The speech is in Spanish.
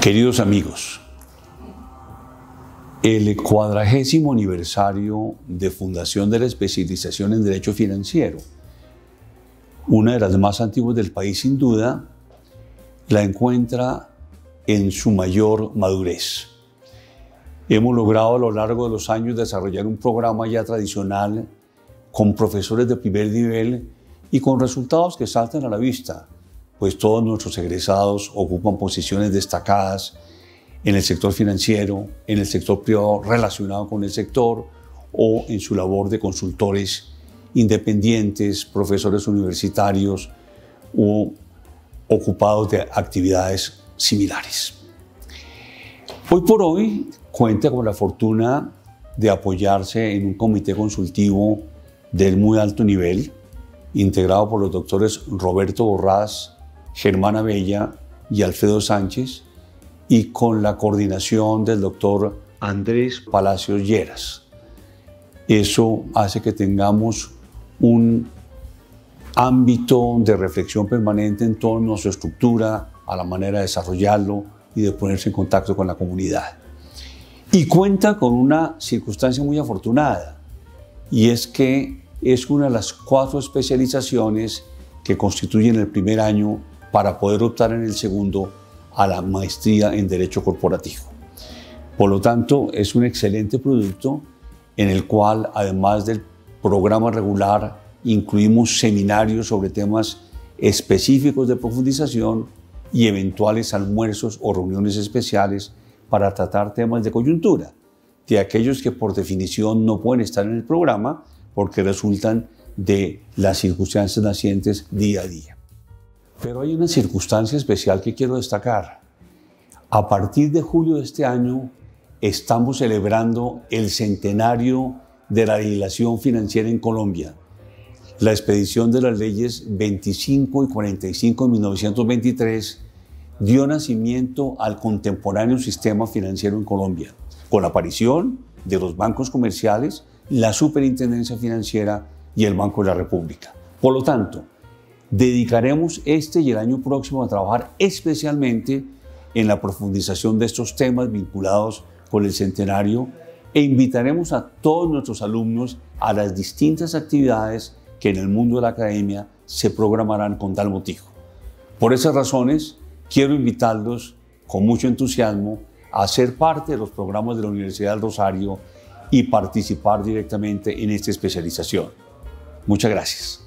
Queridos amigos, el 40º aniversario de fundación de la especialización en Derecho Financiero, una de las más antiguas del país sin duda, la encuentra en su mayor madurez. Hemos logrado a lo largo de los años desarrollar un programa ya tradicional con profesores de primer nivel y con resultados que saltan a la vista, pues todos nuestros egresados ocupan posiciones destacadas en el sector financiero, en el sector privado relacionado con el sector o en su labor de consultores independientes, profesores universitarios o ocupados de actividades similares. Hoy por hoy cuenta con la fortuna de apoyarse en un comité consultivo del muy alto nivel, integrado por los doctores Roberto Borrás, Germán Abella y Alfredo Sánchez, y con la coordinación del doctor Andrés Palacios Lleras. Eso hace que tengamos un ámbito de reflexión permanente en torno a su estructura, a la manera de desarrollarlo y de ponerse en contacto con la comunidad. Y cuenta con una circunstancia muy afortunada, y es que es una de las 4 especializaciones que constituyen el primer año para poder optar en el segundo a la maestría en Derecho Corporativo. Por lo tanto, es un excelente producto en el cual, además del programa regular, incluimos seminarios sobre temas específicos de profundización y eventuales almuerzos o reuniones especiales para tratar temas de coyuntura, de aquellos que por definición no pueden estar en el programa porque resultan de las circunstancias nacientes día a día. Pero hay una circunstancia especial que quiero destacar. A partir de julio de este año estamos celebrando el centenario de la legislación financiera en Colombia. La expedición de las leyes 25 y 45 de 1923 dio nacimiento al contemporáneo sistema financiero en Colombia, con la aparición de los bancos comerciales, la Superintendencia Financiera y el Banco de la República. Por lo tanto, dedicaremos este y el año próximo a trabajar especialmente en la profundización de estos temas vinculados con el centenario e invitaremos a todos nuestros alumnos a las distintas actividades que en el mundo de la academia se programarán con tal motivo. Por esas razones, quiero invitarlos con mucho entusiasmo a ser parte de los programas de la Universidad del Rosario y participar directamente en esta especialización. Muchas gracias.